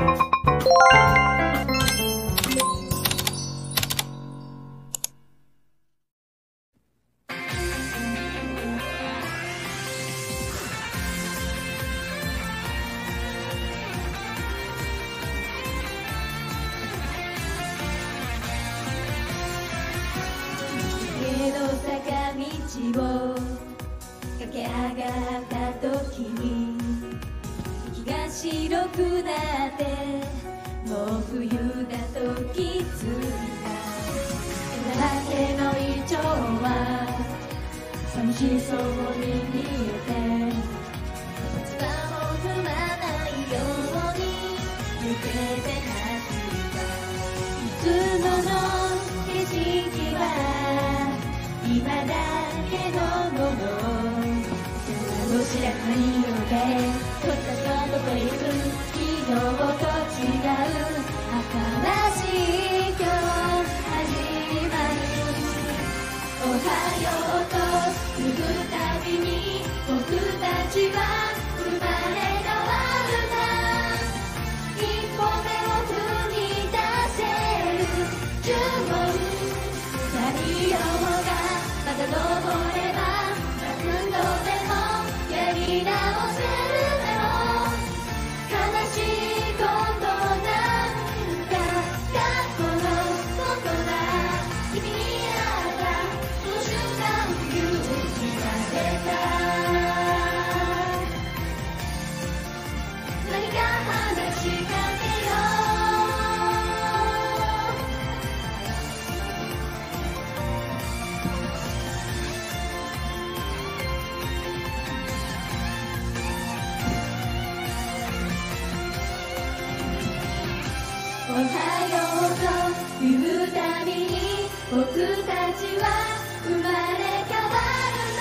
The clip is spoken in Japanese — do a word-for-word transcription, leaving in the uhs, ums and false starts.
を駆け上がった時に息が白くなってもう冬だと気づいた。枝けのイチョウは寂しそうに見えて翼を踏まないように抜けて走った。いつもの景色は今だけのもの。空の白く色でとったとといく昨日と違う新しい今日始まる。おはようと言うたびに僕たちは生まれ変わるな。一歩目を踏み出せる呪文。太陽がまた昇れば何度でもやり直せるだろう。悲しいことなんか過去のことだ。君に会ったその瞬間勇気が出た。何か話しかけよおはようと言うたびに僕たちは生まれ変わる。